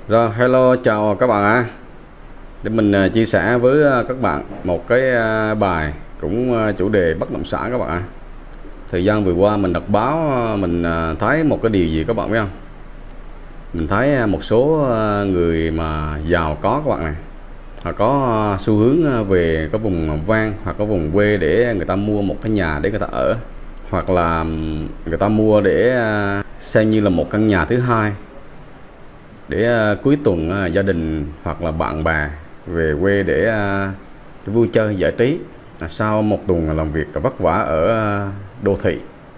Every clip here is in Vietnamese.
Rồi, hello, chào các bạn ạ. Để mình chia sẻ với các bạn một cái bài cũng chủ đề bất động sản các bạn ạ. Thời gian vừa qua mình đọc báo mình thấy một cái điều gì các bạn biết không? Mình thấy một số người mà giàu có các bạn này, họ có xu hướng về cái vùng ven hoặc cái vùng quê để người ta mua một cái nhà để người ta ở, hoặc là người ta mua để xem như là một căn nhà thứ hai để cuối tuần gia đình hoặc là bạn bè về quê để vui chơi giải trí sau một tuần làm việc vất vả ở đô thị.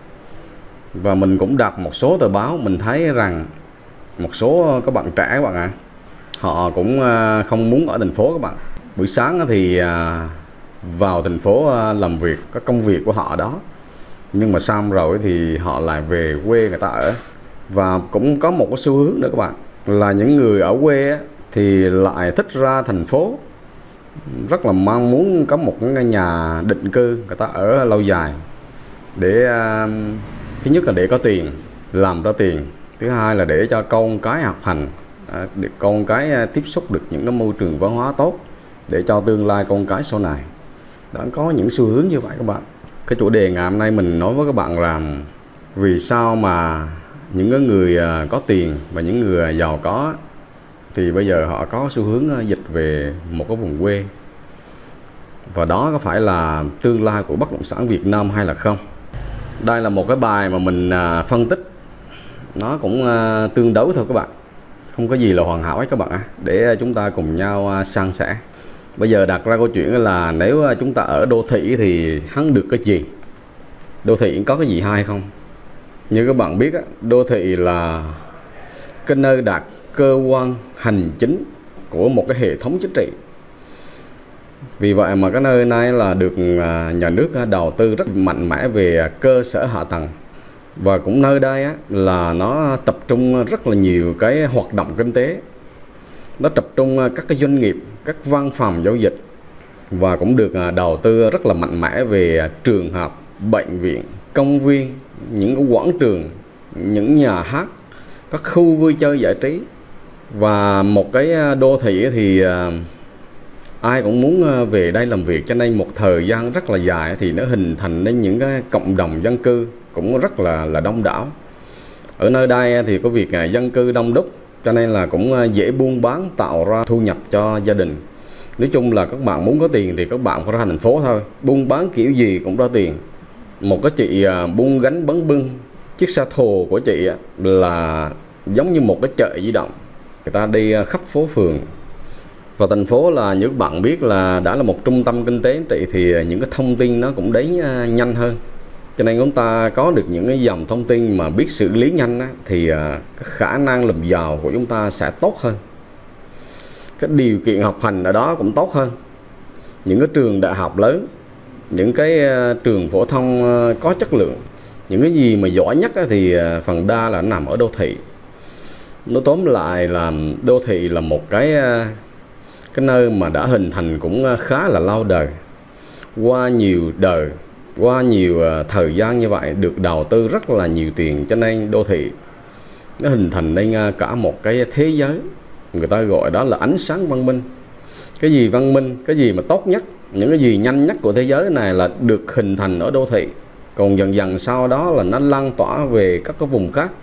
Và mình cũng đọc một số tờ báo, mình thấy rằng một số các bạn trẻ các bạn ạ, họ cũng không muốn ở thành phố các bạn. Buổi sáng thì vào thành phố làm việc các công việc của họ đó, nhưng mà xong rồi thì họ lại về quê người ta ở. Và cũng có một cái xu hướng nữa các bạn, là những người ở quê thì lại thích ra thành phố, rất là mong muốn có một cái nhà định cư người ta ở lâu dài, để thứ nhất là để có tiền, làm ra tiền, thứ hai là để cho con cái học hành, để con cái tiếp xúc được những cái môi trường văn hóa tốt, để cho tương lai con cái sau này. Đã có những xu hướng như vậy các bạn. Cái chủ đề ngày hôm nay mình nói với các bạn là vì sao mà những người có tiền và những người giàu có thì bây giờ họ có xu hướng dịch về một cái vùng quê, và đó có phải là tương lai của bất động sản Việt Nam hay là không. Đây là một cái bài mà mình phân tích, nó cũng tương đối thôi các bạn, không có gì là hoàn hảo hết các bạn ạ, để chúng ta cùng nhau san sẻ. Bây giờ đặt ra câu chuyện là nếu chúng ta ở đô thị thì hắn được cái gì? Đô thị có cái gì hay không? Như các bạn biết, đô thị là cái nơi đặt cơ quan hành chính của một cái hệ thống chính trị. Vì vậy mà cái nơi này là được nhà nước đầu tư rất mạnh mẽ về cơ sở hạ tầng. Và cũng nơi đây là nó tập trung rất là nhiều cái hoạt động kinh tế. Nó tập trung các cái doanh nghiệp, các văn phòng giao dịch, và cũng được đầu tư rất là mạnh mẽ về trường học, bệnh viện, công viên, những cái quảng trường, những nhà hát, các khu vui chơi giải trí. Và một cái đô thị thì ai cũng muốn về đây làm việc, cho nên một thời gian rất là dài thì nó hình thành nên những cái cộng đồng dân cư cũng rất là đông đảo. Ở nơi đây thì có việc dân cư đông đúc, cho nên là cũng dễ buôn bán, tạo ra thu nhập cho gia đình. Nói chung là các bạn muốn có tiền thì các bạn phải ra thành phố thôi, buôn bán kiểu gì cũng ra tiền. Một cái chị buôn gánh bánh bưng, chiếc xe thồ của chị là giống như một cái chợ di động, người ta đi khắp phố phường. Và thành phố là như các bạn biết là đã là một trung tâm kinh tế chính trị, thì những cái thông tin nó cũng đến nhanh hơn, cho nên chúng ta có được những cái dòng thông tin mà biết xử lý nhanh thì cái khả năng làm giàu của chúng ta sẽ tốt hơn. Cái điều kiện học hành ở đó cũng tốt hơn. Những cái trường đại học lớn, những cái trường phổ thông có chất lượng, những cái gì mà giỏi nhất thì phần đa là nằm ở đô thị. Nó tóm lại là đô thị là một cái nơi mà đã hình thành cũng khá là lâu đời. Qua nhiều đời, qua nhiều thời gian như vậy, được đầu tư rất là nhiều tiền, cho nên đô thị nó hình thành nên cả một cái thế giới. Người ta gọi đó là ánh sáng văn minh. Cái gì văn minh, cái gì mà tốt nhất, những cái gì nhanh nhất của thế giới này là được hình thành ở đô thị. Còn dần dần sau đó là nó lan tỏa về các cái vùng khác.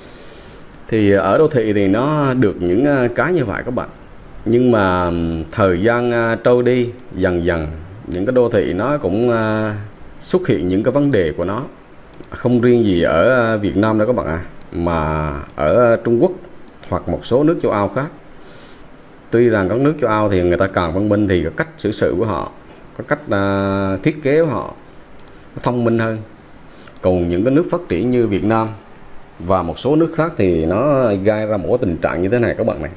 Thì ở đô thị thì nó được những cái như vậy các bạn. Nhưng mà thời gian trôi đi, dần dần những cái đô thị nó cũng xuất hiện những cái vấn đề của nó. Không riêng gì ở Việt Nam đâu các bạn mà ở Trung Quốc hoặc một số nước châu Âu khác. Tuy rằng các nước châu Âu thì người ta càng văn minh thì cái cách xử sự của họ, cái cách thiết kế của họ nó thông minh hơn. Còn những cái nước phát triển như Việt Nam và một số nước khác thì nó gây ra một cái tình trạng như thế này các bạn này.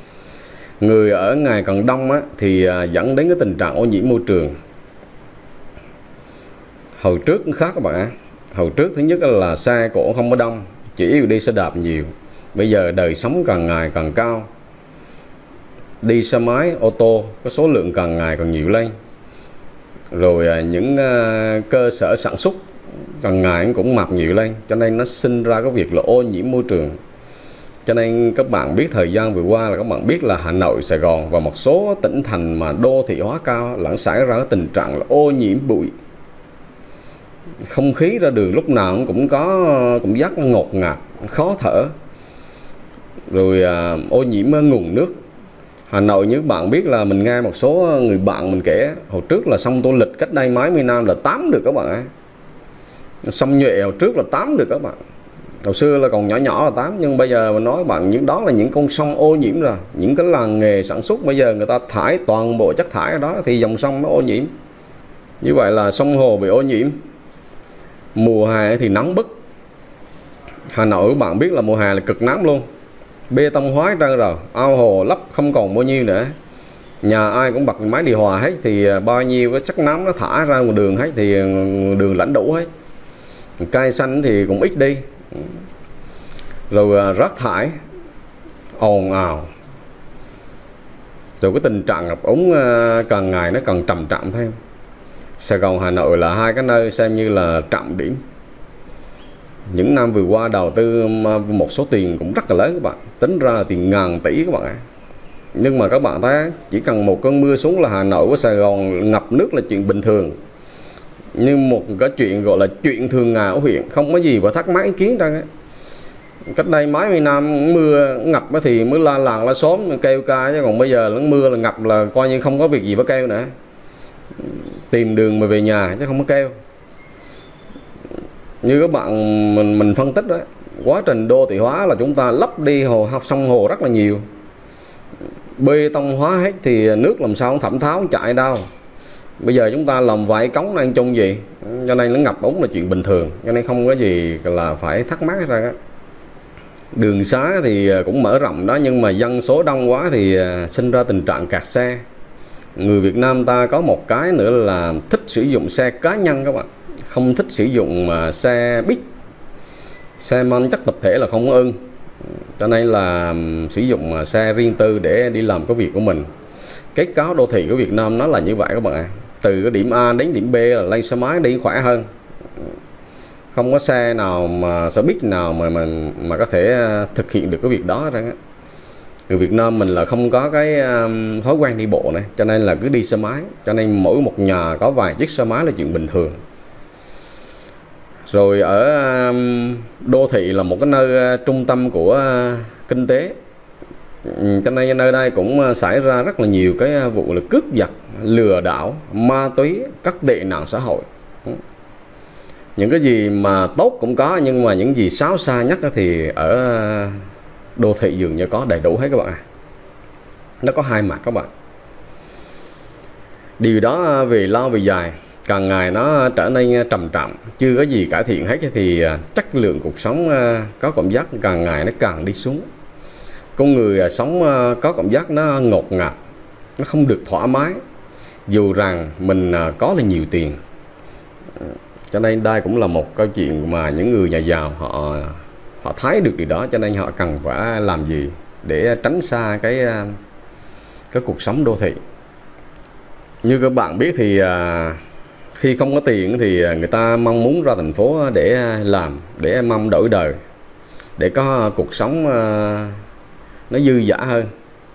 Người ở ngày càng đông thì dẫn đến cái tình trạng ô nhiễm môi trường. Hồi trước cũng khác các bạn Hồi trước thứ nhất là xe cộ không có đông, chỉ đi xe đạp nhiều. Bây giờ đời sống càng ngày càng cao, đi xe máy, ô tô có số lượng càng ngày càng nhiều lên. Rồi những cơ sở sản xuất càng ngày cũng mọc nhiều lên, cho nên nó sinh ra cái việc là ô nhiễm môi trường. Cho nên các bạn biết thời gian vừa qua là các bạn biết là Hà Nội, Sài Gòn và một số tỉnh thành mà đô thị hóa cao lẫn xảy ra cái tình trạng là ô nhiễm bụi. Không khí ra đường lúc nào cũng có cảm giác ngột ngạt, khó thở. Rồi ô nhiễm nguồn nước. Hà Nội như các bạn biết là mình nghe một số người bạn mình kể, hồi trước là sông Tô Lịch cách đây mấy mươi năm là tắm được các bạn ạ. Sông Nhuệ hồi trước là tắm được các bạn. Hồi xưa là còn nhỏ nhỏ là tắm, nhưng bây giờ mình nói các bạn, những đó là những con sông ô nhiễm rồi. Những cái làng nghề sản xuất bây giờ người ta thải toàn bộ chất thải ở đó thì dòng sông nó ô nhiễm. Như vậy là sông hồ bị ô nhiễm. Mùa hè thì nắng bức. Hà Nội các bạn biết là mùa hè là cực nắng luôn. Bê tông hóa trơn rồi, ao hồ lấp không còn bao nhiêu nữa. Nhà ai cũng bật máy điều hòa hết thì bao nhiêu cái chất nóng nó thả ra ngoài đường hết thì đường lãnh đủ hết. Cây xanh thì cũng ít đi. Rồi rác thải ồn ào. Rồi cái tình trạng ngập úng càng ngày nó càng trầm trọng thêm. Sài Gòn, Hà Nội là hai cái nơi xem như là trọng điểm. Những năm vừa qua đầu tư một số tiền cũng rất là lớn các bạn, tính ra là tiền ngàn tỷ các bạn ạ. Nhưng mà các bạn thấy chỉ cần một cơn mưa xuống là Hà Nội với Sài Gòn ngập nước là chuyện bình thường. Nhưng một cái chuyện gọi là chuyện thường ngày ở huyện, không có gì phải thắc mắc ý kiến ra ấy. Cách đây mấy mươi năm mưa ngập thì mới la làng la xóm kêu ca, chứ còn bây giờ nó mưa là ngập là coi như không có việc gì phải kêu nữa. Tìm đường mà về nhà chứ không có kêu. Như các bạn mình phân tích đó, quá trình đô thị hóa là chúng ta lấp đi sông hồ rất là nhiều. Bê tông hóa hết thì nước làm sao thẩm tháo chạy đâu. Bây giờ chúng ta làm vài cống ăn chung gì, cho nên nó ngập úng là chuyện bình thường, cho nên không có gì là phải thắc mắc ra đó. Đường xá thì cũng mở rộng đó, nhưng mà dân số đông quá thì sinh ra tình trạng kẹt xe. Người Việt Nam ta có một cái nữa là thích sử dụng xe cá nhân các bạn, không thích sử dụng xe buýt, xe mang chất tập thể là không có ưng. Cho nên là sử dụng xe riêng tư để đi làm cái việc của mình. Kết cấu đô thị của Việt Nam nó là như vậy các bạn ạ. Từ cái điểm A đến điểm B là lên xe máy đi khỏe hơn. Không có xe nào mà xe buýt nào mà có thể thực hiện được cái việc đó đó. Người Việt Nam mình là không có cái thói quen đi bộ này, cho nên là cứ đi xe máy. Cho nên mỗi một nhà có vài chiếc xe máy là chuyện bình thường. Rồi ở đô thị là một cái nơi trung tâm của kinh tế, cho nên nơi đây cũng xảy ra rất là nhiều cái vụ là cướp giật, lừa đảo, ma túy, các tệ nạn xã hội. Những cái gì mà tốt cũng có, nhưng mà những gì xấu xa nhất thì ở đô thị dường như có đầy đủ hết các bạn ạ. Nó có hai mặt các bạn. Điều đó về lâu về dài, càng ngày nó trở nên trầm trọng, chưa có gì cải thiện hết thì chất lượng cuộc sống có cảm giác càng ngày nó càng đi xuống. Con người sống có cảm giác nó ngột ngạt, nó không được thoải mái, dù rằng mình có là nhiều tiền. Cho nên đây cũng là một câu chuyện mà những người nhà giàu họ thấy được điều đó, cho nên họ cần phải làm gì để tránh xa cái cuộc sống đô thị. Như các bạn biết thì khi không có tiền thì người ta mong muốn ra thành phố để làm, để mong đổi đời, để có cuộc sống nó dư dả hơn.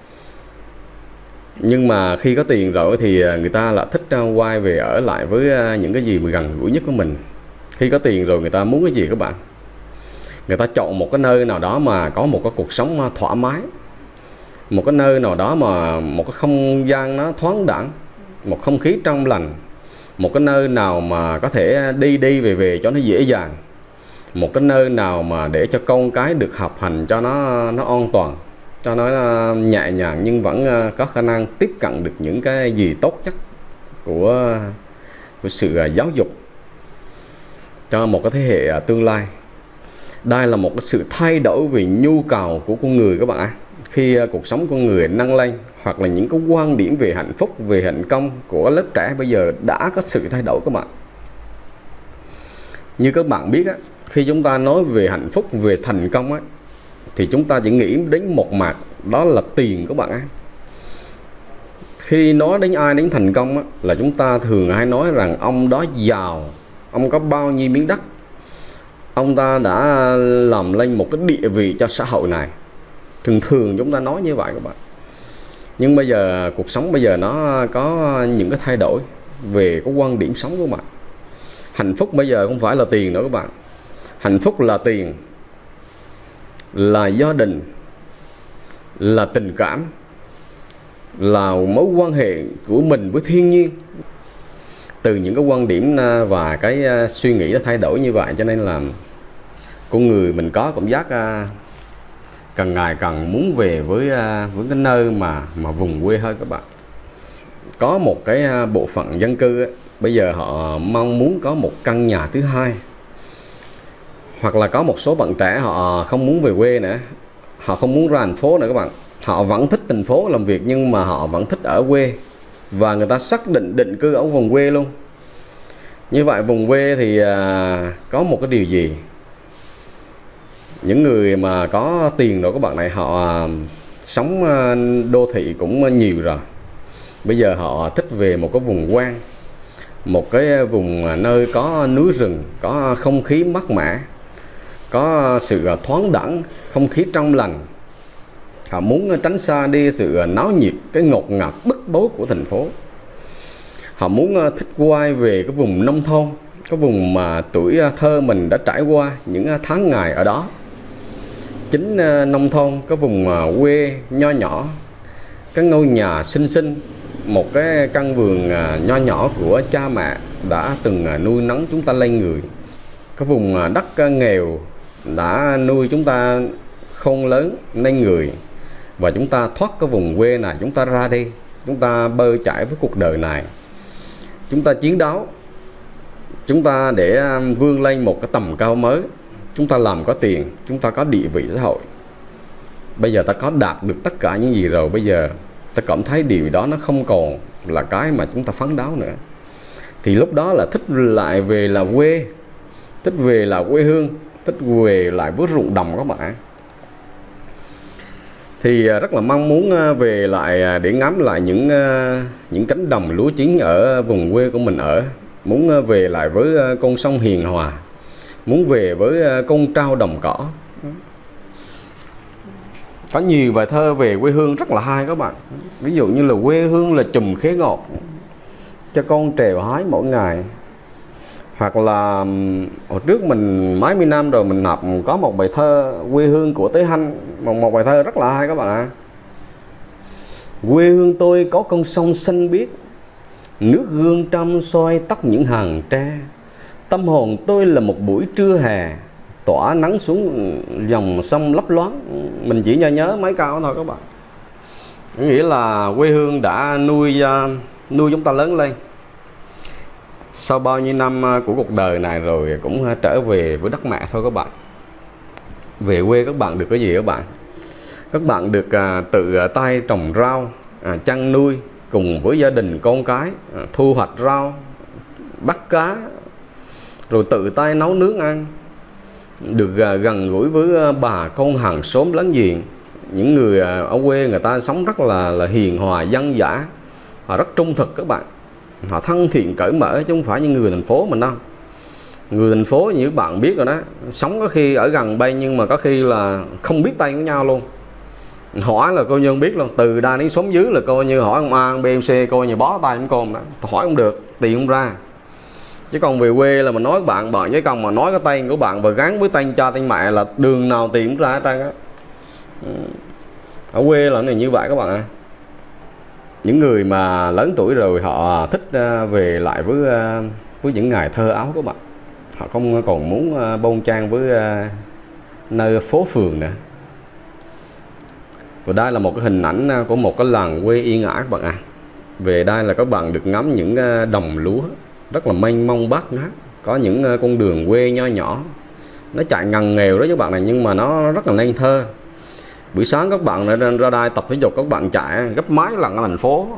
Nhưng mà khi có tiền rồi thì người ta lại thích quay về ở lại với những cái gì mà gần gũi nhất của mình. Khi có tiền rồi người ta muốn cái gì các bạn? Người ta chọn một cái nơi nào đó mà có một cái cuộc sống thoải mái, một cái nơi nào đó mà một cái không gian nó thoáng đãng, một không khí trong lành, một cái nơi nào mà có thể đi về cho nó dễ dàng, một cái nơi nào mà để cho con cái được học hành cho nó an toàn, cho nó nhẹ nhàng, nhưng vẫn có khả năng tiếp cận được những cái gì tốt nhất của sự giáo dục cho một cái thế hệ tương lai. Đây là một cái sự thay đổi về nhu cầu của con người các bạn ạ. Khi cuộc sống con người nâng lên, hoặc là những cái quan điểm về hạnh phúc, về thành công của lớp trẻ bây giờ đã có sự thay đổi các bạn. Như các bạn biết á, khi chúng ta nói về hạnh phúc, về thành công á, thì chúng ta chỉ nghĩ đến một mặt, đó là tiền các bạn á. Khi nói đến ai đến thành công á, là chúng ta thường hay nói rằng ông đó giàu, ông có bao nhiêu miếng đất, ông ta đã làm lên một cái địa vị cho xã hội này. Thường thường chúng ta nói như vậy các bạn. Nhưng bây giờ cuộc sống bây giờ nó có những cái thay đổi về cái quan điểm sống của bạn. Hạnh phúc bây giờ không phải là tiền nữa các bạn. Hạnh phúc là tiền, là gia đình, là tình cảm, là mối quan hệ của mình với thiên nhiên. Từ những cái quan điểm và cái suy nghĩ nó thay đổi như vậy, cho nên là con người mình có cảm giác càng ngày càng muốn về với cái nơi mà vùng quê hơn các bạn. Có một cái bộ phận dân cư ấy, bây giờ họ mong muốn có một căn nhà thứ hai, hoặc là có một số bạn trẻ họ không muốn về quê nữa, họ không muốn ra thành phố nữa các bạn. Họ vẫn thích thành phố làm việc nhưng mà họ vẫn thích ở quê, và người ta xác định định cư ở vùng quê luôn. Như vậy vùng quê thì có một cái điều gì, những người mà có tiền rồi các bạn này, họ sống đô thị cũng nhiều rồi. Bây giờ họ thích về một cái vùng quang, một cái vùng nơi có núi rừng, có không khí mát mẻ, có sự thoáng đãng, không khí trong lành. Họ muốn tránh xa đi sự náo nhiệt, cái ngột ngạt bức bối của thành phố. Họ muốn thích quay về cái vùng nông thôn, cái vùng mà tuổi thơ mình đã trải qua những tháng ngày ở đó. Chính nông thôn, cái vùng quê nho nhỏ, cái ngôi nhà xinh xinh, một cái căn vườn nho nhỏ của cha mẹ đã từng nuôi nấng chúng ta lên người. Cái vùng đất nghèo đã nuôi chúng ta khôn lớn nên người. Và chúng ta thoát cái vùng quê này, chúng ta ra đi, chúng ta bơi chải với cuộc đời này, chúng ta chiến đấu, chúng ta để vươn lên một cái tầm cao mới. Chúng ta làm có tiền, chúng ta có địa vị xã hội. Bây giờ ta có đạt được tất cả những gì rồi, bây giờ ta cảm thấy điều đó nó không còn là cái mà chúng ta phấn đấu nữa. Thì lúc đó là thích lại về là quê, thích về là quê hương, thích về lại với ruộng đồng các bạn. Thì rất là mong muốn về lại để ngắm lại những cánh đồng lúa chín ở vùng quê của mình ở. Muốn về lại với con sông hiền hòa, muốn về với con trao đồng cỏ. Có nhiều bài thơ về quê hương rất là hay các bạn. Ví dụ như là quê hương là chùm khế ngọt cho con trèo hái mỗi ngày. Hoặc là hồi trước mình mấy mươi năm rồi mình học có một bài thơ quê hương của Tế Hanh, một bài thơ rất là hay các bạn ạ. Quê hương tôi có con sông xanh biếc, nước gương trong soi tắt những hàng tre. Tâm hồn tôi là một buổi trưa hè, tỏa nắng xuống dòng sông lấp loáng. Mình chỉ nhớ mấy câu thôi các bạn. Nghĩa là quê hương đã nuôi chúng ta lớn lên. Sau bao nhiêu năm của cuộc đời này rồi cũng trở về với đất mẹ thôi các bạn. Về quê các bạn được cái gì các bạn? Các bạn được tự tay trồng rau, chăn nuôi cùng với gia đình con cái, thu hoạch rau, bắt cá, rồi tự tay nấu nướng ăn. Được gần gũi với bà con hàng xóm láng giềng. Những người ở quê người ta sống rất là hiền hòa, dân dã, họ rất trung thực các bạn. Họ thân thiện cởi mở chứ không phải như người thành phố mình đâu. Người thành phố như các bạn biết rồi đó, sống có khi ở gần đây nhưng mà có khi là không biết tay của nhau luôn. Hỏi là coi như không biết luôn, từ đây đến xóm dưới là coi như hỏi ông A, ông B, ông C, coi như bó tay ông con đó. Hỏi không được, tiền không ra. Chứ còn về quê là mình nói bạn với công mà nói cái tên của bạn và gắn với tên cha tên mẹ là đường nào tiền cũng ra hết trơn á. Ở quê là như vậy các bạn ạ. Những người mà lớn tuổi rồi họ thích về lại với những ngày thơ ấu các bạn. Họ không còn muốn bon chen với nơi phố phường nữa. Và đây là một cái hình ảnh của một cái làng quê yên ả các bạn ạ. Về đây là các bạn được ngắm những đồng lúa rất là mênh mông bát ngát. Có những con đường quê nho nhỏ, nó chạy ngằn nghèo đó các bạn này, nhưng mà nó rất là nên thơ. Buổi sáng các bạn ra đây tập thể dục, các bạn chạy gấp mấy lần ở thành phố.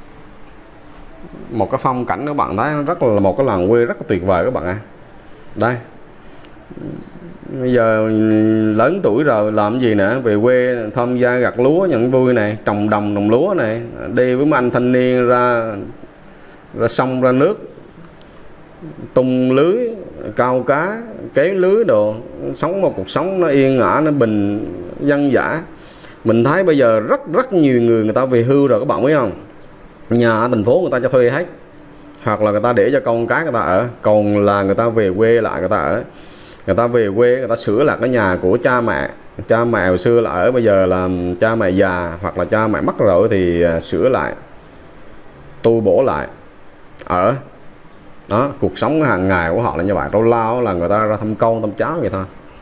Một cái phong cảnh các bạn thấy rất là một cái làng quê rất là tuyệt vời các bạn ạ. Đây, bây giờ lớn tuổi rồi làm gì nữa, về quê tham gia gặt lúa nhận vui này, trồng đồng lúa này, đi với mấy anh thanh niên ra sông ra nước, tung lưới, câu cá, kéo lưới đồ, sống một cuộc sống nó yên ả, nó bình dân dã. Mình thấy bây giờ rất nhiều người ta về hưu rồi các bạn biết không, nhà ở thành phố người ta cho thuê hết, hoặc là người ta để cho con cái người ta ở, còn là người ta về quê lại người ta ở. Người ta về quê người ta sửa lại cái nhà của cha mẹ hồi xưa là ở, bây giờ là cha mẹ già hoặc là cha mẹ mất rồi thì sửa lại, tu bổ lại ở. Đó, cuộc sống hàng ngày của họ là như vậy. Lâu lao là người ta ra thăm con thăm cháu vậy thôi.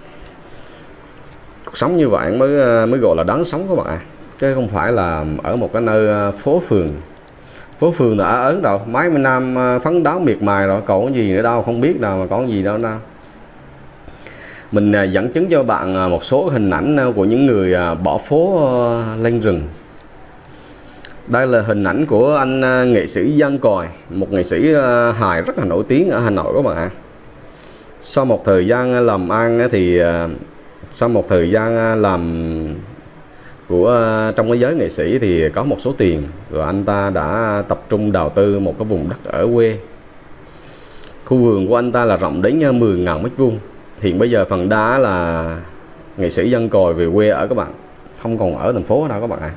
Cuộc sống như vậy mới gọi là đáng sống các bạn, chứ không phải là ở một cái nơi phố phường. Phố phường là ở Ấn đâu, mấy mươi năm phấn đấu miệt mài rồi, còn cái gì nữa đâu, không biết đâu mà có gì đâu đâu. Mình dẫn chứng cho bạn một số hình ảnh của những người bỏ phố lên rừng. Đây là hình ảnh của anh nghệ sĩ Giang Còi, một nghệ sĩ hài rất là nổi tiếng ở Hà Nội các bạn ạ. Sau một thời gian làm ăn thì sau một thời gian làm trong cái giới nghệ sĩ thì có một số tiền, rồi anh ta đã tập trung đầu tư một cái vùng đất ở quê. Khu vườn của anh ta là rộng đến 10.000 m². Hiện bây giờ phần đa là nghệ sĩ Giang Còi về quê ở các bạn, không còn ở thành phố đâu các bạn ạ.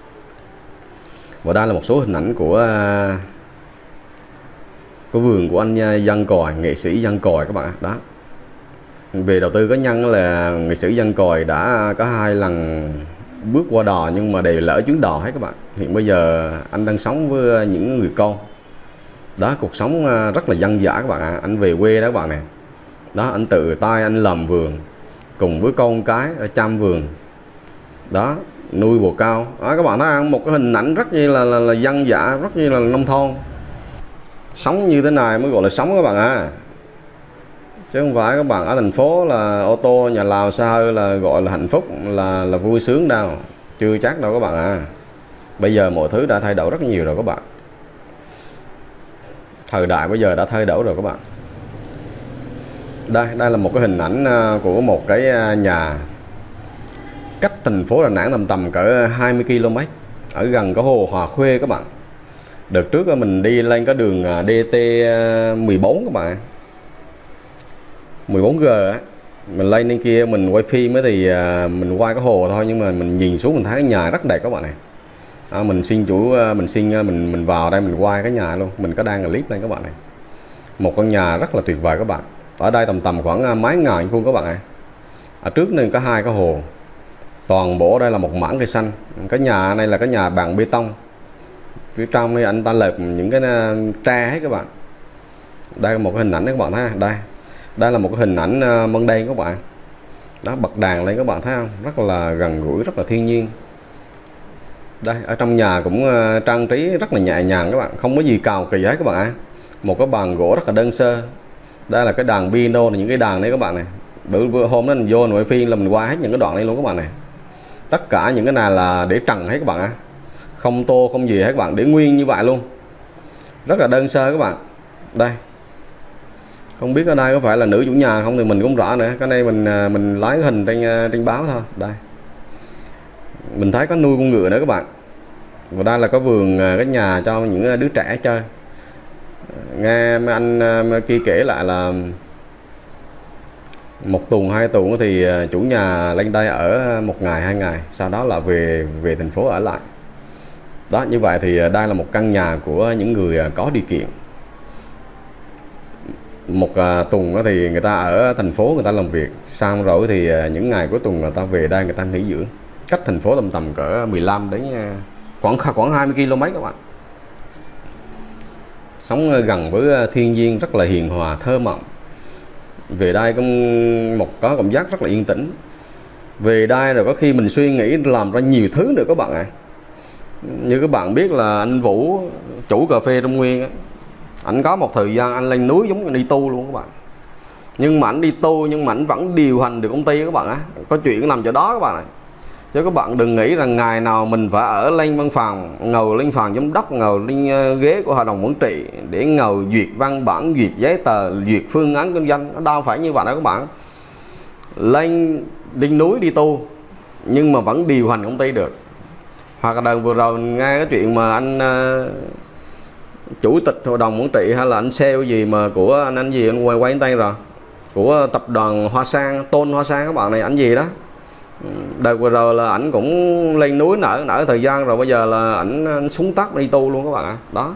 Và đây là một số hình ảnh của vườn của anh Giang Còi, nghệ sĩ Giang Còi các bạn. Đó, về đầu tư cá nhân là nghệ sĩ Giang Còi đã có 2 lần bước qua đò nhưng mà đều lỡ chuyến đò hết các bạn. Hiện bây giờ anh đang sống với những người con. Đó, cuộc sống rất là dân dã các bạn ạ. Anh về quê đó các bạn này. Đó, anh tự tay anh làm vườn cùng với con cái ở chăm vườn. Đó, nuôi bồ câu. Đó, các bạn thấy không? Một cái hình ảnh rất như là dân dã, rất như là nông thôn. Sống như thế này mới gọi là sống các bạn ạ. Chứ không phải các bạn ở thành phố là ô tô nhà lào xa hơi là gọi là hạnh phúc, là vui sướng đâu. Chưa chắc đâu các bạn ạ. Bây giờ mọi thứ đã thay đổi rất nhiều rồi các bạn. Thời đại bây giờ đã thay đổi rồi các bạn. Đây là một cái hình ảnh của một cái nhà cách thành phố Đà Nẵng tầm cỡ 20 km, ở gần cái hồ Hòa Khuê các bạn. Đợt trước mình đi lên cái đường DT14 các bạn, 14G á, mình lên lên kia mình quay phim ấy thì mình quay cái hồ thôi, nhưng mà mình nhìn xuống mình thấy cái nhà rất đẹp các bạn này. Mình xin chủ mình vào đây mình quay cái nhà luôn, mình có đăng clip lên các bạn này. Một căn nhà rất là tuyệt vời các bạn. Ở đây tầm khoảng mấy ngàn vuông các bạn ạ. Ở trước này có 2 cái hồ, toàn bộ đây là một mảng cây xanh. Cái nhà này là cái nhà bằng bê tông, phía trong đây anh ta lợp những cái tre hết các bạn. Đây là một cái hình ảnh đấy các bạn thấy. Đây là một cái hình ảnh ban đêm các bạn. Đó, bật đèn lên các bạn thấy không, rất là gần gũi, rất là thiên nhiên. Đây, ở trong nhà cũng trang trí rất là nhẹ nhàng các bạn, không có gì cầu kỳ hết các bạn ạ. Một cái bàn gỗ rất là đơn sơ. Đây là cái đàn piano, là những cái đàn đấy các bạn này. Bữa hôm đó mình vô nội phiên là mình qua hết những cái đoạn này luôn các bạn này. Tất cả những cái này là để trần hết các bạn ạ. Không tô không gì hết các bạn, để nguyên như vậy luôn. Rất là đơn sơ các bạn. Đây. Không biết ở đây có phải là nữ chủ nhà không thì mình cũng rõ nữa. Cái này mình lấy cái hình trên báo thôi. Đây. Mình thấy có nuôi con ngựa nữa các bạn. Và đây là có vườn, cái nhà cho những đứa trẻ chơi. Nghe mấy anh kia kể lại là 1 tuần 2 tuần thì chủ nhà lên đây ở 1 ngày 2 ngày, sau đó là về thành phố ở lại. Đó, như vậy thì đây là một căn nhà của những người có điều kiện. 1 tuần thì người ta ở thành phố người ta làm việc, xong rồi thì những ngày cuối tuần người ta về đây người ta nghỉ dưỡng. Cách thành phố tầm cỡ 15 đến khoảng 20 km các bạn. Sống gần với thiên nhiên, rất là hiền hòa, thơ mộng. Về đây có cảm giác rất là yên tĩnh. Về đây rồi có khi mình suy nghĩ làm ra nhiều thứ nữa các bạn ạ. Như các bạn biết là anh Vũ, chủ cà phê Trung Nguyên á, anh có một thời gian anh lên núi giống như đi tu luôn các bạn. Nhưng mà anh đi tu nhưng mà anh vẫn điều hành được công ty các bạn á. Có chuyện nằm chỗ đó các bạn ạ. Chứ các bạn đừng nghĩ rằng ngày nào mình phải ở lên văn phòng, ngồi lên phòng giám đốc, ngồi lên ghế của hội đồng quản trị để ngồi duyệt văn bản, duyệt giấy tờ, duyệt phương án kinh doanh. Nó đâu phải như vậy đâu các bạn. Lên núi đi tu nhưng mà vẫn điều hành công ty được. Hoặc là đợt vừa rồi nghe cái chuyện mà anh chủ tịch hội đồng quản trị hay là anh sale gì mà của anh gì anh quay tay rồi, của tập đoàn Hoa Sang, Tôn Hoa Sang các bạn này, anh gì đó Đợt vừa rồi là ảnh cũng lên núi nở thời gian rồi, bây giờ là ảnh xuống tắt đi tu luôn các bạn ạ. Đó,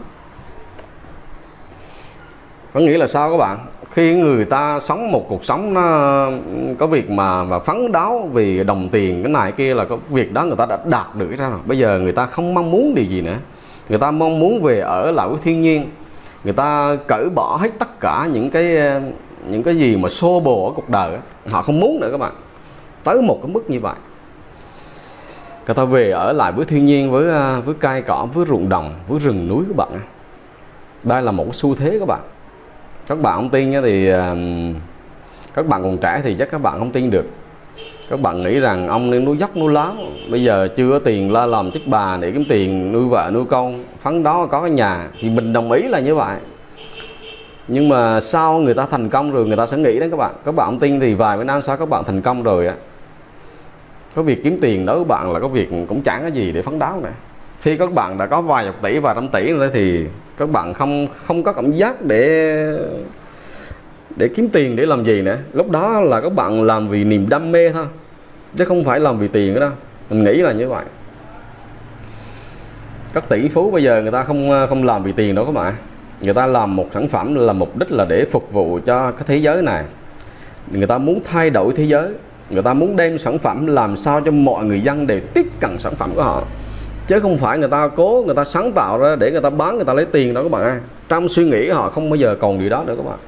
có nghĩa là sao các bạn? Khi người ta sống một cuộc sống nó có việc mà phấn đấu vì đồng tiền cái này kia, là có việc đó người ta đã đạt được cái ra rồi. Bây giờ người ta không mong muốn điều gì nữa, người ta mong muốn về ở lại với thiên nhiên, người ta cởi bỏ hết tất cả những cái gì mà xô bồ ở cuộc đời. Họ không muốn nữa các bạn, tới một cái mức như vậy. Người ta về ở lại với thiên nhiên, với cây cỏ, với ruộng đồng, với rừng núi các bạn. Đây là một cái xu thế các bạn. Các bạn không tin thì các bạn còn trẻ thì chắc các bạn không tin được. Các bạn nghĩ rằng ông nên nuôi dốc nuôi láo, bây giờ chưa có tiền la làm chức bà để kiếm tiền nuôi vợ nuôi con, phấn đấu có cái nhà, thì mình đồng ý là như vậy. Nhưng mà sau người ta thành công rồi người ta sẽ nghĩ đến các bạn. Các bạn không tin thì vài bữa năm sau các bạn thành công rồi á, có việc kiếm tiền đối với bạn là có việc cũng chẳng có gì để phấn đấu nữa. Khi các bạn đã có vài chục tỷ, vài trăm tỷ rồi thì các bạn không có cảm giác để kiếm tiền để làm gì nữa. Lúc đó là các bạn làm vì niềm đam mê thôi, chứ không phải làm vì tiền nữa đâu. Mình nghĩ là như vậy. Các tỷ phú bây giờ người ta không làm vì tiền đâu các bạn. Người ta làm một sản phẩm là mục đích là để phục vụ cho cái thế giới này. Người ta muốn thay đổi thế giới, người ta muốn đem sản phẩm làm sao cho mọi người dân đều tiếp cận sản phẩm của họ, chứ không phải người ta cố người ta sáng tạo ra để người ta bán, người ta lấy tiền đó các bạn. Trong suy nghĩ của họ không bao giờ còn điều đó nữa các bạn.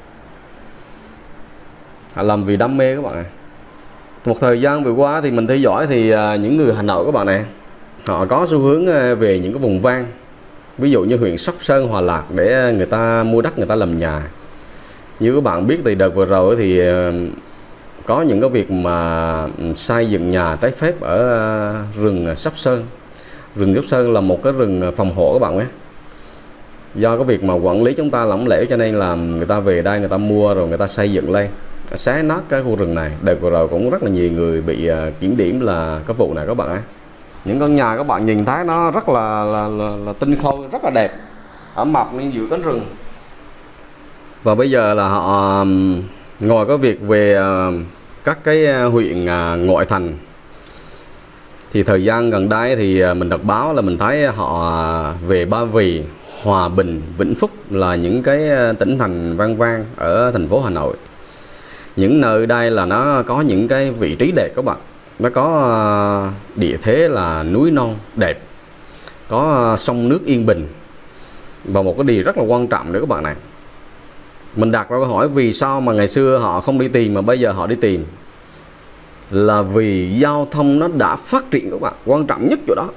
Họ làm vì đam mê các bạn. Một thời gian vừa qua thì mình theo dõi thì những người Hà Nội các bạn này, họ có xu hướng về những cái vùng ven, ví dụ như huyện Sóc Sơn, Hòa Lạc, để người ta mua đất người ta làm nhà. Như các bạn biết thì đợt vừa rồi thì có những cái việc mà xây dựng nhà trái phép ở rừng Sóc Sơn. Rừng Sóc Sơn là một cái rừng phòng hộ các bạn nhé. Do cái việc mà quản lý chúng ta lỏng lẻo cho nên là người ta về đây người ta mua rồi người ta xây dựng lên, xé nát cái khu rừng này. Đợt vừa rồi cũng rất là nhiều người bị kiểm điểm là cái vụ này các bạn ấy. Những căn nhà các bạn nhìn thấy nó rất là tinh khôi, rất là đẹp, ở mọc nên giữa cánh rừng. Và bây giờ là họ ngoài cái việc về các cái huyện ngoại thành, thì thời gian gần đây thì mình đọc báo là mình thấy họ về Ba Vì, Hòa Bình, Vĩnh Phúc là những cái tỉnh thành ven ở thành phố Hà Nội. Những nơi đây là nó có những cái vị trí đẹp các bạn. Nó có địa thế là núi non đẹp, có sông nước yên bình, và một cái điều rất là quan trọng nữa các bạn này. Mình đặt ra câu hỏi vì sao mà ngày xưa họ không đi tìm mà bây giờ họ đi tìm, là vì giao thông nó đã phát triển các bạn. Quan trọng nhất chỗ đó.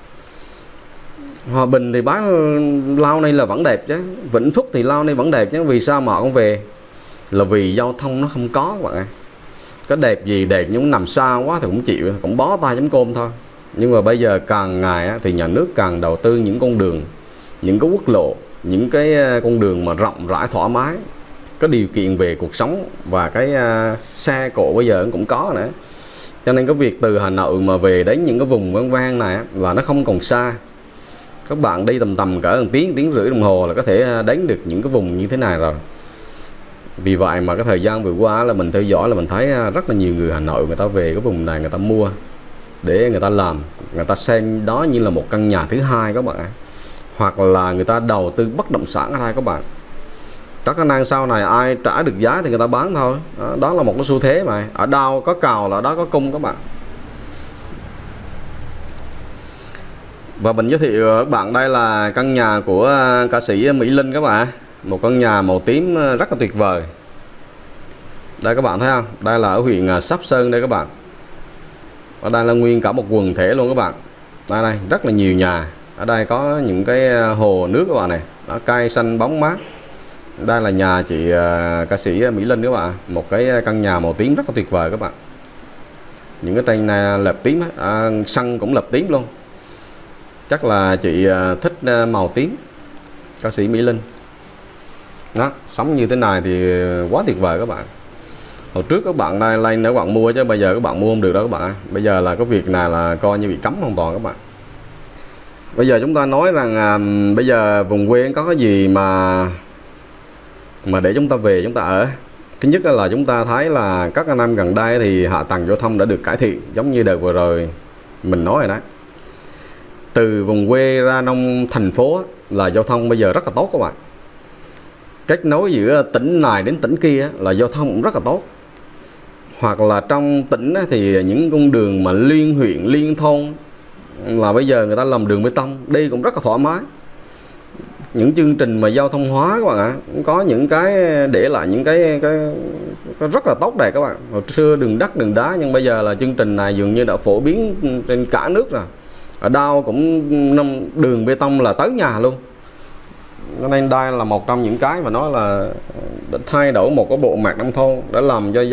Hòa Bình thì bán lao này là vẫn đẹp chứ, Vĩnh Phúc thì lao này vẫn đẹp chứ, vì sao mà họ không về? Là vì giao thông nó không có các bạn ạ. Có đẹp gì đẹp nhưng nằm xa quá thì cũng chịu, cũng bó tay chấm cơm thôi. Nhưng mà bây giờ càng ngày thì nhà nước càng đầu tư những con đường, những cái quốc lộ, những cái con đường mà rộng rãi thoải mái, có điều kiện về cuộc sống, và cái xe cộ bây giờ cũng có nữa. Cho nên cái việc từ Hà Nội mà về đến những cái vùng ven này là nó không còn xa. Các bạn đi tầm cỡ 1 tiếng rưỡi đồng hồ là có thể đến được những cái vùng như thế này rồi. Vì vậy mà cái thời gian vừa qua là mình theo dõi là mình thấy rất là nhiều người Hà Nội người ta về cái vùng này người ta mua để người ta làm, người ta xem đó như là một căn nhà thứ hai các bạn ạ. Hoặc là người ta đầu tư bất động sản ở đây các bạn. Có khả năng sau này ai trả được giá thì người ta bán thôi. Đó là một cái xu thế mà. Ở đâu có cầu là ở đó có cung các bạn. Và mình giới thiệu các bạn đây là căn nhà của ca sĩ Mỹ Linh các bạn. Một căn nhà màu tím rất là tuyệt vời. Đây các bạn thấy không? Đây là ở huyện Sóc Sơn đây các bạn. Ở đây là nguyên cả một quần thể luôn các bạn. Đây rất là nhiều nhà. Ở đây có những cái hồ nước các bạn này. Đó, cây xanh bóng mát. Đây là nhà chị ca sĩ Mỹ Linh các bạn. Một cái căn nhà màu tím rất là tuyệt vời các bạn. Những cái tranh này lợp tím, sân cũng lợp tím luôn. Chắc là chị thích màu tím, ca sĩ Mỹ Linh. Đó, sống như thế này thì quá tuyệt vời các bạn. Hồi trước các bạn đây lên nếu bạn mua, chứ bây giờ các bạn mua không được đâu các bạn. Bây giờ là cái việc này là coi như bị cấm hoàn toàn các bạn. Bây giờ chúng ta nói rằng bây giờ vùng quê có cái gì mà để chúng ta về chúng ta ở. Thứ nhất là chúng ta thấy là các năm gần đây thì hạ tầng giao thông đã được cải thiện, giống như đợt vừa rồi mình nói rồi đó. Từ vùng quê ra nông thành phố là giao thông bây giờ rất là tốt các bạn. Kết nối giữa tỉnh này đến tỉnh kia là giao thông cũng rất là tốt. Hoặc là trong tỉnh thì những con đường mà liên huyện, liên thôn là bây giờ người ta làm đường bê tông, đi cũng rất là thoải mái. Những chương trình mà giao thông hóa các bạn ạ, có những cái để lại những cái rất là tốt đẹp các bạn. Hồi xưa đường đất đường đá, nhưng bây giờ là chương trình này dường như đã phổ biến trên cả nước rồi. Ở đâu cũng đường bê tông là tới nhà luôn. Nên đây là một trong những cái mà nói là đã thay đổi một cái bộ mặt nông thôn, đã làm cho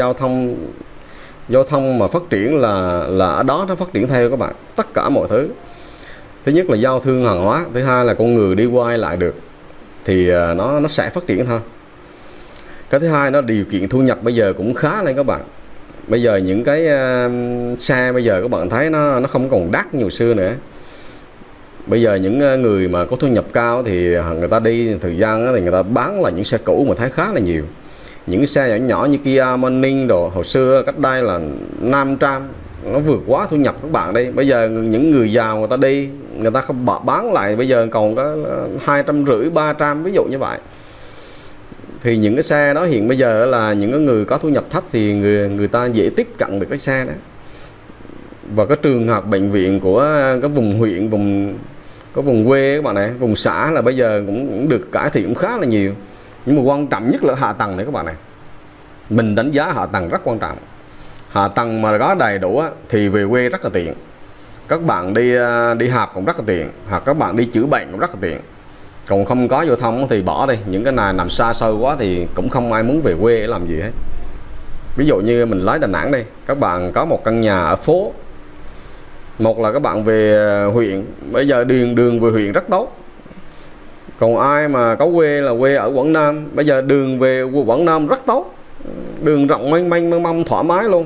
giao thông mà phát triển là ở đó nó phát triển theo các bạn, tất cả mọi thứ. Thứ nhất là giao thương hàng hóa, thứ hai là con người đi qua lại được thì nó sẽ phát triển thôi. Cái thứ hai nó điều kiện thu nhập bây giờ cũng khá lên các bạn. Bây giờ những cái xe bây giờ các bạn thấy nó không còn đắt như xưa nữa. Bây giờ những người mà có thu nhập cao thì người ta đi thời gian thì người ta bán là những xe cũ mà thấy khá là nhiều. Những xe nhỏ nhỏ như Kia Morning đồ hồi xưa cách đây là 500, nó vượt quá thu nhập các bạn đi. Bây giờ những người giàu người ta đi, người ta không bán lại bây giờ còn có 250, 300 ví dụ như vậy. Thì những cái xe đó hiện bây giờ là những người có thu nhập thấp thì người ta dễ tiếp cận được cái xe đó. Và cái trường hợp bệnh viện của cái vùng huyện, vùng quê các bạn này, vùng xã là bây giờ cũng được cải thiện cũng khá là nhiều. Nhưng mà quan trọng nhất là hạ tầng này các bạn này. Mình đánh giá hạ tầng rất quan trọng. Hạ tầng mà có đầy đủ thì về quê rất là tiện. Các bạn đi học cũng rất là tiện, hoặc các bạn đi chữa bệnh cũng rất là tiện. Còn không có giao thông thì bỏ đi, những cái này nằm xa xôi quá thì cũng không ai muốn về quê để làm gì hết. Ví dụ như mình lấy Đà Nẵng đây, các bạn có một căn nhà ở phố, một là các bạn về huyện, bây giờ đường về huyện rất tốt. Còn ai mà có quê là quê ở Quảng Nam, bây giờ đường về Quảng Nam rất tốt, đường rộng mênh mông thoải mái luôn.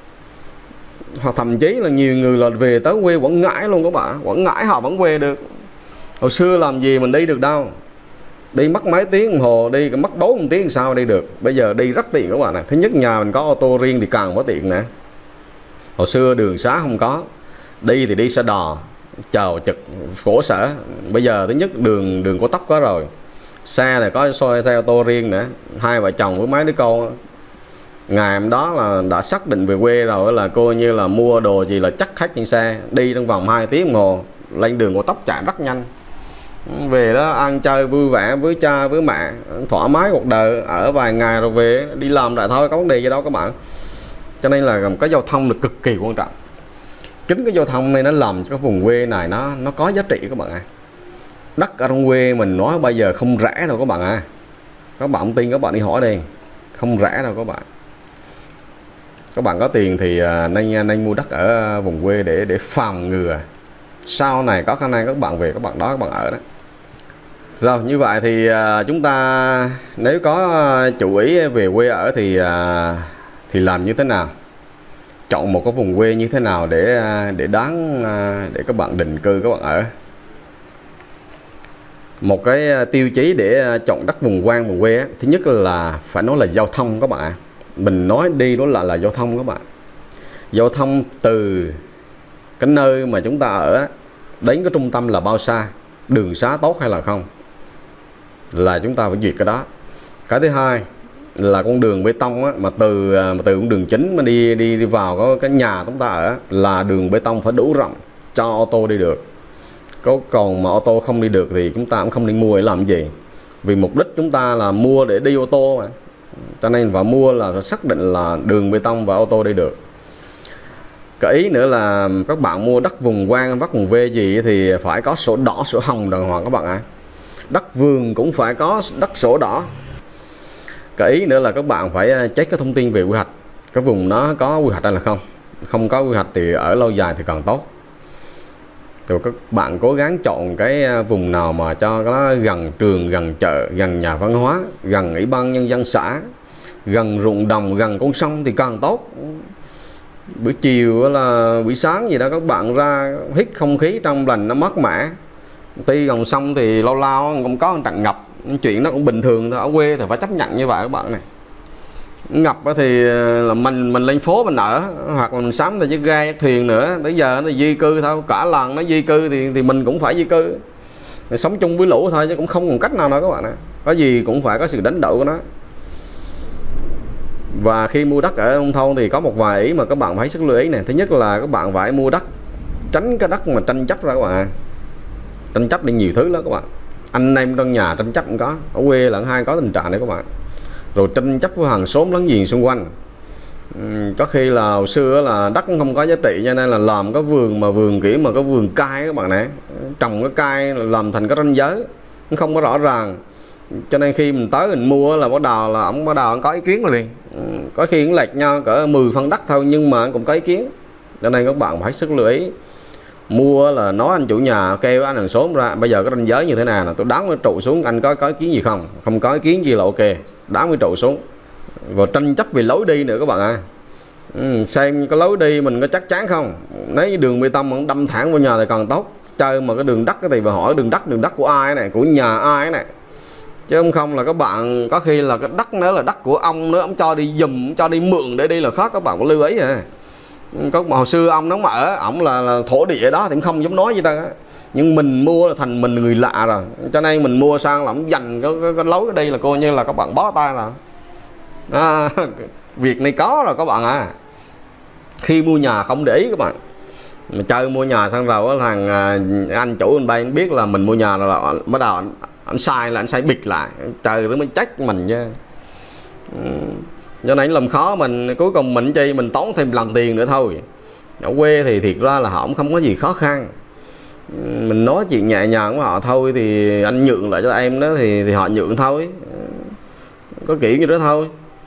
Hoặc thậm chí là nhiều người là về tới quê Quảng Ngãi luôn các bạn, Quảng Ngãi họ vẫn về được. Hồi xưa làm gì mình đi được đâu, đi mất mấy tiếng đồng hồ, đi mất 4 tiếng sao đi được. Bây giờ đi rất tiện các bạn này. Thứ nhất nhà mình có ô tô riêng thì càng có tiện nè. Hồi xưa đường xá không có, đi thì đi xe đò chờ chực khổ sở. Bây giờ thứ nhất đường có tốc có rồi, xe này có xe ô tô riêng nữa. Hai vợ chồng với mấy đứa con ngày hôm đó là đã xác định về quê rồi, là cô như là mua đồ gì là chắc khách trên xe, đi trong vòng 2 tiếng đồng hồ, lên đường có tốc chạy rất nhanh. Về đó ăn chơi vui vẻ với cha với mẹ, thoải mái cuộc đời, ở vài ngày rồi về đi làm lại thôi, có vấn đề gì đâu các bạn. Cho nên là cái giao thông là cực kỳ quan trọng. Chính cái giao thông này nó làm cho cái vùng quê này nó có giá trị các bạn ạ. Đất ở trong quê mình nói bây giờ không rẻ đâu các bạn ạ. Các bạn không tin các bạn đi hỏi đi, không rẻ đâu các bạn. Các bạn có tiền thì nên mua đất ở vùng quê để phòng ngừa sau này có khả năng các bạn về các bạn đó các bạn ở đó. Rồi như vậy thì chúng ta nếu có chủ ý về quê ở thì làm như thế nào, chọn một cái vùng quê như thế nào để các bạn định cư các bạn ở. Một cái tiêu chí để chọn đất vùng quê thứ nhất là phải nói là giao thông các bạn. Mình nói đi đó là giao thông các bạn. Giao thông từ cái nơi mà chúng ta ở đến cái trung tâm là bao xa, đường xá tốt hay là không, là chúng ta phải duyệt cái đó. Cái thứ hai là con đường bê tông á, mà từ con đường chính mà đi vào cái nhà chúng ta ở là đường bê tông phải đủ rộng cho ô tô đi được. Còn mà ô tô không đi được thì chúng ta cũng không nên mua để làm gì, vì mục đích chúng ta là mua để đi ô tô mà. Cho nên và mua là xác định là đường bê tông và ô tô đi được. Cái ý nữa là các bạn mua đất vùng quang, đất vùng quê gì thì phải có sổ đỏ, sổ hồng đàng hoàng các bạn ạ. Đất vườn cũng phải có đất sổ đỏ. Cái ý nữa là các bạn phải check cái thông tin về quy hoạch, cái vùng nó có quy hoạch hay là không. Không có quy hoạch thì ở lâu dài thì càng tốt. Rồi các bạn cố gắng chọn cái vùng nào mà cho nó gần trường, gần chợ, gần nhà văn hóa, gần ủy ban nhân dân xã, gần ruộng đồng, gần con sông thì càng tốt. Buổi chiều là buổi sáng gì đó các bạn ra hít không khí trong lành, nó mát mẻ. Tuy gần sông thì lâu lâu cũng có một trận ngập, chuyện nó cũng bình thường thôi, ở quê thì phải chấp nhận như vậy các bạn này. Ngập thì là mình lên phố mình ở, hoặc là mình sắm thì chiếc ghe chiếc thuyền nữa. Bây giờ nó di cư thôi, cả làng nó di cư thì mình cũng phải di cư, mình sống chung với lũ thôi chứ cũng không còn cách nào đâu các bạn ạ. Có gì cũng phải có sự đánh đổi của nó. Và khi mua đất ở nông thôn thì có một vài ý mà các bạn phải sức lưu ý này. Thứ nhất là các bạn phải mua đất tránh cái đất mà tranh chấp ra các bạn. Tranh chấp đi nhiều thứ lắm các bạn. Anh em trong nhà tranh chấp cũng có, ở quê lẫn hai có tình trạng này các bạn. Rồi tranh chấp với hàng xóm láng giềng xung quanh. Có khi là hồi xưa là đất không có giá trị cho nên là làm cái vườn mà vườn kiểu mà cái vườn cai các bạn này, trồng cái cai làm thành cái ranh giới nó không có rõ ràng, cho nên khi mình tới mình mua là bắt đầu là ông có ý kiến liền. Có khi cũng lệch nhau cỡ 10 phân đất thôi nhưng mà cũng có ý kiến, cho nên các bạn phải sức lưu ý. Mua là nói anh chủ nhà kêu anh hàng xóm ra bây giờ cái ranh giới như thế nào là tôi đóng cái trụ xuống, anh có ý kiến gì không? Không có ý kiến gì là ok, đóng cái trụ xuống. Và tranh chấp về lối đi nữa các bạn ạ. Xem cái lối đi mình có chắc chắn không, nếu đường bê tông mà đâm thẳng vào nhà thì càng tốt. Chơi mà cái đường đất thì phải hỏi đường đất của ai này, của nhà ai này, chứ không là các bạn có khi là cái đất nữa là đất của ông nữa, ông cho đi giùm, cho đi mượn để đi là khác, các bạn có lưu ý à. Có hồi xưa ông nó mở ổng là thổ địa đó thì không dám nói gì đâu á, nhưng mình mua là thành mình người lạ rồi, cho nên mình mua sang là ông dành cái lối ở đây là coi như là các bạn bó tay rồi. Việc này có rồi các bạn à. Khi mua nhà không để ý các bạn, mà chơi mua nhà xong rồi thằng anh chủ bên đây biết là mình mua nhà rồi là bắt đầu anh sai, là anh sai bịt lại, trời nó mới trách mình chứ. Cho nên làm khó mình, cuối cùng mình chi mình tốn thêm lần tiền nữa thôi. Ở quê thì thiệt ra là họ cũng không có gì khó khăn, mình nói chuyện nhẹ nhàng với họ thôi, thì anh nhượng lại cho em đó thì họ nhượng thôi, có kiểu như đó thôi.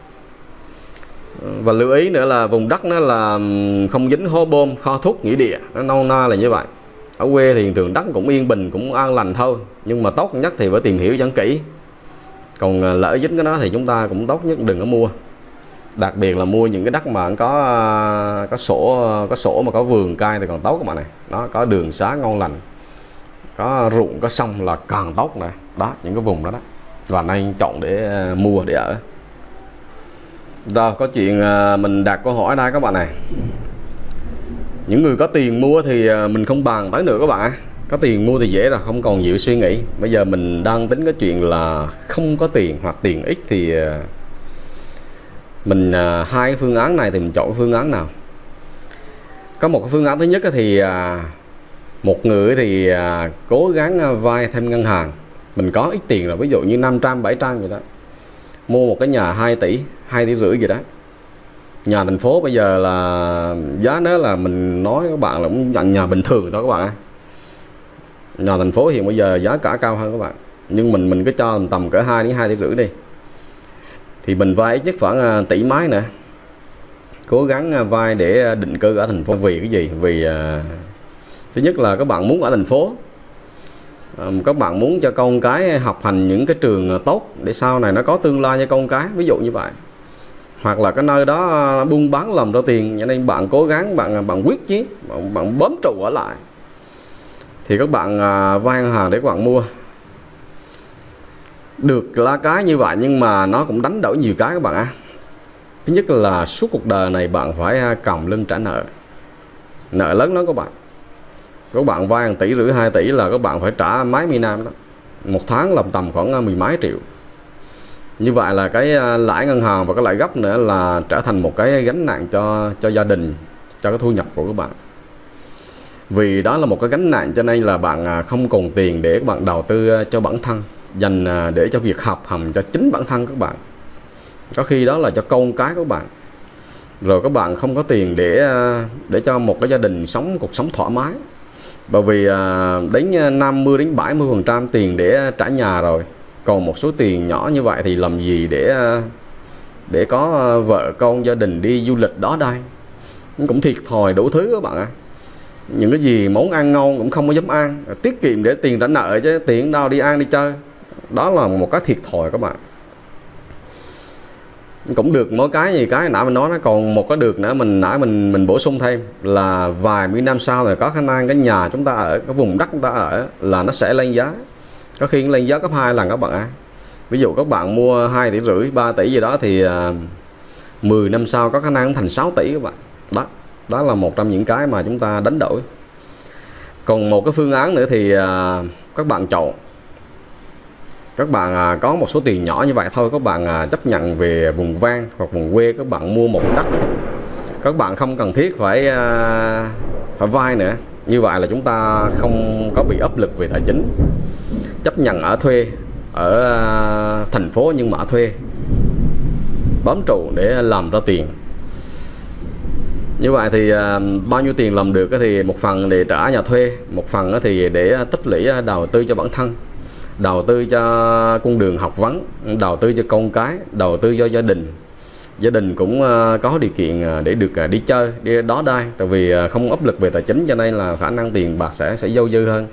Và lưu ý nữa là vùng đất nó là không dính hố bom, kho thuốc nghĩa địa, nó nâu na là như vậy. Ở quê thì thường đất cũng yên bình, cũng an lành thôi, nhưng mà tốt nhất thì phải tìm hiểu cho kỹ. Còn lỡ dính cái đó thì chúng ta cũng tốt nhất đừng có mua. Đặc biệt là mua những cái đất mà có sổ mà có vườn cai thì còn tốt các bạn này. Nó có đường xá ngon lành, có ruộng, có sông là càng tốt này. Đó, những cái vùng đó đó. Và nên chọn để mua để ở. Rồi, có chuyện mình đặt câu hỏi đây các bạn này. Những người có tiền mua thì mình không bàn tới nữa các bạn. Có tiền mua thì dễ rồi, không còn nhiều suy nghĩ. Bây giờ mình đang tính cái chuyện là không có tiền hoặc tiền ít thì mình hai cái phương án này thì mình chọn cái phương án nào? Có một cái phương án thứ nhất thì một người thì cố gắng vay thêm ngân hàng. Mình có ít tiền rồi, ví dụ như 500, 700 vậy đó, mua một cái nhà 2 tỷ, 2 tỷ rưỡi gì đó. Nhà thành phố bây giờ là giá nó là mình nói các bạn là cũng nhận nhà bình thường thôi các bạn. Nhà thành phố hiện bây giờ giá cả cao hơn các bạn, nhưng mình cứ cho tầm cỡ 2 đến 2 tỷ rưỡi đi, thì mình vay ít nhất khoảng tỷ mấy nữa. Cố gắng vay để định cư ở thành phố. Vì cái gì? Vì thứ nhất là các bạn muốn ở thành phố, các bạn muốn cho con cái học hành những cái trường tốt để sau này nó có tương lai cho con cái, ví dụ như vậy. Hoặc là cái nơi đó buôn bán làm ra tiền, cho nên bạn cố gắng, bạn quyết chí, bạn bám trụ ở lại, thì các bạn vay ngân hàng để các bạn mua. Được là cái như vậy, nhưng mà nó cũng đánh đổi nhiều cái các bạn ạ. Thứ nhất là suốt cuộc đời này bạn phải còng lưng trả nợ, nợ lớn lắm các bạn. Các bạn vay 1 tỷ rưỡi 2 tỷ là các bạn phải trả mấy mươi năm đó, một tháng làm tầm khoảng 10 mấy triệu. Như vậy là cái lãi ngân hàng và cái lãi gốc nữa là trở thành một cái gánh nặng cho gia đình, cho cái thu nhập của các bạn. Vì đó là một cái gánh nặng cho nên là bạn không còn tiền để các bạn đầu tư cho bản thân, dành để cho việc học hành cho chính bản thân các bạn. Có khi đó là cho con cái các bạn. Rồi các bạn không có tiền để cho một cái gia đình sống cuộc sống thoải mái. Bởi vì đến 50 đến 70% tiền để trả nhà rồi, còn một số tiền nhỏ như vậy thì làm gì để có vợ con gia đình đi du lịch đó đây. Cũng thiệt thòi đủ thứ các bạn ạ. Những cái gì món ăn ngon cũng không có dám ăn, tiết kiệm để tiền trả nợ chứ tiền đâu đi ăn đi chơi. Đó là một cái thiệt thòi các bạn. Cũng được mỗi cái gì cái nãy mình nói nó, còn một cái được nữa mình bổ sung thêm là vài mươi năm sau này có khả năng cái nhà chúng ta ở, cái vùng đất chúng ta ở là nó sẽ lên giá, có khi lên giá gấp 2 lần các bạn ạ. Ví dụ các bạn mua 2 tỷ rưỡi 3 tỷ gì đó thì 10 năm sau có khả năng thành 6 tỷ các bạn. Đó là một trong những cái mà chúng ta đánh đổi. Còn một cái phương án nữa thì các bạn chọn, các bạn có một số tiền nhỏ như vậy thôi, các bạn chấp nhận về vùng ven hoặc vùng quê, các bạn mua một đất, các bạn không cần thiết phải vay nữa. Như vậy là chúng ta không có bị áp lực về tài chính, chấp nhận ở thuê ở thành phố nhưng mà ở thuê, bám trụ để làm ra tiền. Như vậy thì bao nhiêu tiền làm được thì một phần để trả nhà thuê, một phần thì để tích lũy đầu tư cho bản thân, đầu tư cho con đường học vấn, đầu tư cho con cái, đầu tư cho gia đình. Gia đình cũng có điều kiện để được đi chơi, đi đó đây, tại vì không áp lực về tài chính cho nên là khả năng tiền bạc sẽ dâu dư hơn.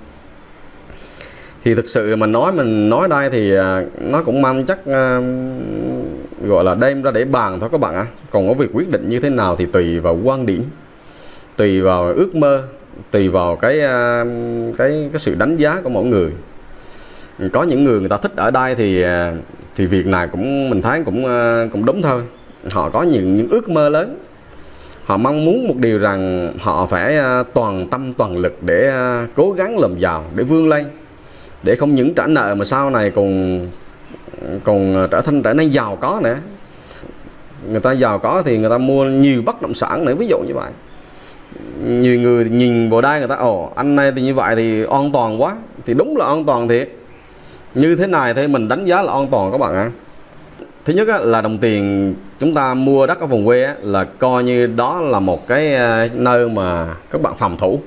Thì thực sự mình nói đây thì nó cũng mang chắc gọi là đem ra để bàn thôi các bạn ạ. Còn có việc quyết định như thế nào thì tùy vào quan điểm, tùy vào ước mơ, tùy vào cái sự đánh giá của mỗi người. Có những người ta thích ở đây thì việc này cũng mình thấy cũng đúng thôi. Họ có những ước mơ lớn, họ mong muốn một điều rằng họ phải toàn tâm toàn lực để cố gắng làm giàu, để vươn lên, để không những trả nợ mà sau này còn trở nên giàu có nữa. Người ta giàu có thì người ta mua nhiều bất động sản nữa, ví dụ như vậy. Nhiều người nhìn vào đây người ta anh này thì như vậy thì an toàn quá, thì đúng là an toàn thiệt. Như thế này thì mình đánh giá là an toàn các bạn ạ. Thứ nhất là đồng tiền chúng ta mua đất ở vùng quê là coi như đó là một cái nơi mà các bạn phòng thủ.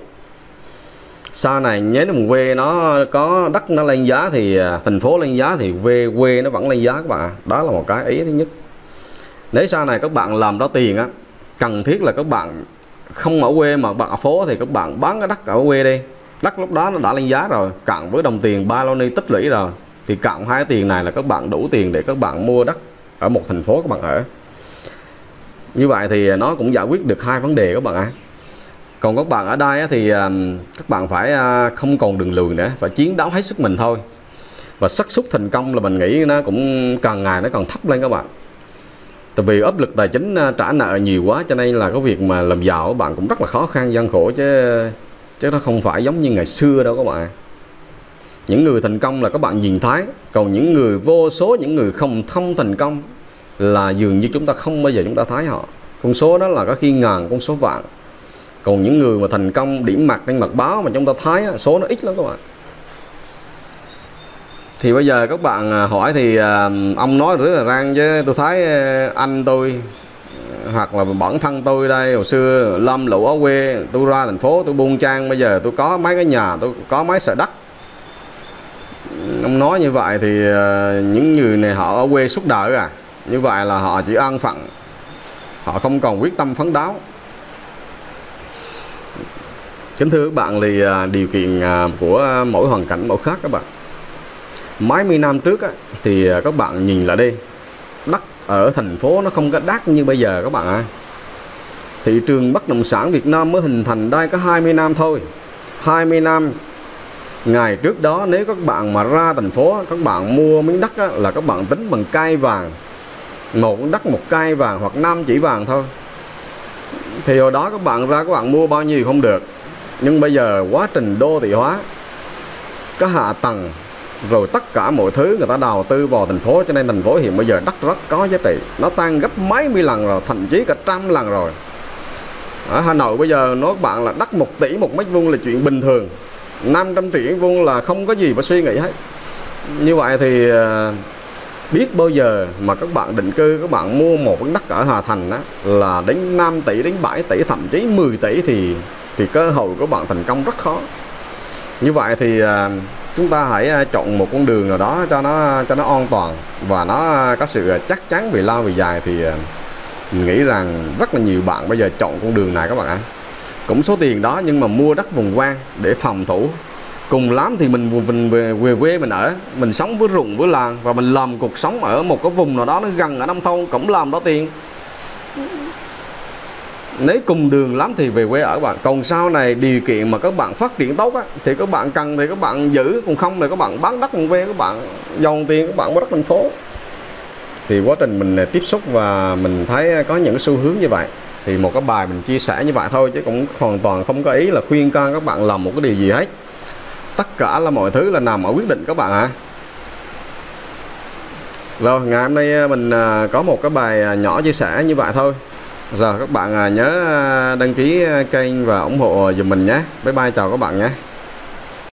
Sau này nhớ vùng quê nó có đất nó lên giá thì thành phố lên giá thì quê nó vẫn lên giá các bạn. Đó là một cái ý thứ nhất. Nếu sau này các bạn làm đó tiền cần thiết là các bạn không ở quê mà bạn ở phố thì các bạn bán cái đất ở quê đi. Đất lúc đó nó đã lên giá rồi, cộng với đồng tiền ba lô ni tích lũy rồi, thì cộng hai tiền này là các bạn đủ tiền để các bạn mua đất ở một thành phố các bạn ở. Như vậy thì nó cũng giải quyết được hai vấn đề các bạn ạ. Còn các bạn ở đây thì các bạn phải không còn đường lùi nữa, phải chiến đấu hết sức mình thôi. Và xác suất thành công là mình nghĩ nó cũng càng ngày nó còn thấp lên các bạn. Tại vì áp lực tài chính trả nợ nhiều quá cho nên là cái việc mà làm giàu các bạn cũng rất là khó khăn gian khổ, chứ nó không phải giống như ngày xưa đâu các bạn. Những người thành công là các bạn nhìn thấy, còn những người vô số những người không thành công là dường như chúng ta không bao giờ chúng ta thấy họ. Con số đó là có khi ngàn, con số vạn. Còn những người mà thành công điểm mặt trên mặt báo mà chúng ta thấy số nó ít lắm các bạn. Thì bây giờ các bạn hỏi thì ông nói rất là răng, chứ tôi thấy anh tôi hoặc là bản thân tôi đây hồi xưa lâm lũ ở quê, tôi ra thành phố tôi buôn trang, bây giờ tôi có mấy cái nhà, tôi có mấy sợi đất. Ông nói như vậy thì những người này họ ở quê suốt đời như vậy là họ chỉ an phận, họ không còn quyết tâm phấn đấu. Kính thưa các bạn, thì điều kiện của mỗi hoàn cảnh mỗi khác các bạn. Mấy mươi năm trước thì các bạn nhìn lại đi, đất ở thành phố nó không có đắt như bây giờ các bạn ạ. Thị trường bất động sản Việt Nam mới hình thành đây có 20 năm thôi. 20 năm ngày trước đó nếu các bạn mà ra thành phố, các bạn mua miếng đất là các bạn tính bằng cây vàng, một đất một cây vàng hoặc 5 chỉ vàng thôi. Thì hồi đó các bạn ra các bạn mua bao nhiêu không được. Nhưng bây giờ quá trình đô thị hóa, có hạ tầng rồi tất cả mọi thứ người ta đầu tư vào thành phố, cho nên thành phố hiện bây giờ đất rất có giá trị, nó tăng gấp mấy mươi lần rồi, thậm chí cả 100 lần rồi. Ở Hà Nội bây giờ nói các bạn là đất 1 tỷ 1 mét vuông là chuyện bình thường, 500 triệu vuông là không có gì phải suy nghĩ hết. Như vậy thì biết bao giờ mà các bạn định cư, các bạn mua một cái đất ở Hà Thành là đến 5 tỷ đến 7 tỷ thậm chí 10 tỷ thì cơ hội của bạn thành công rất khó. Như vậy thì chúng ta hãy chọn một con đường nào đó cho nó an toàn và nó có sự chắc chắn về lâu về dài. Thì mình nghĩ rằng rất là nhiều bạn bây giờ chọn con đường này các bạn ạ. Cũng số tiền đó nhưng mà mua đất vùng ven để phòng thủ. Cùng lắm thì mình về quê mình ở, mình sống với rụng với làng và mình làm cuộc sống ở một cái vùng nào đó nó gần ở nông thôn cũng làm đó tiền. Nếu cùng đường lắm thì về quê ở bạn. Còn sau này điều kiện mà các bạn phát triển tốt thì các bạn cần thì các bạn giữ, còn không thì các bạn bán đất vùng quê, các bạn dòng tiền các bạn mua đất thành phố. Thì quá trình mình tiếp xúc và mình thấy có những xu hướng như vậy, thì một cái bài mình chia sẻ như vậy thôi, chứ cũng hoàn toàn không có ý là khuyên can các bạn làm một cái điều gì hết. Tất cả là mọi thứ là nằm ở quyết định các bạn ạ. Rồi ngày hôm nay mình có một cái bài nhỏ chia sẻ như vậy thôi. Rồi các bạn nhớ đăng ký kênh và ủng hộ giùm mình nhé. Bye bye, chào các bạn nhé.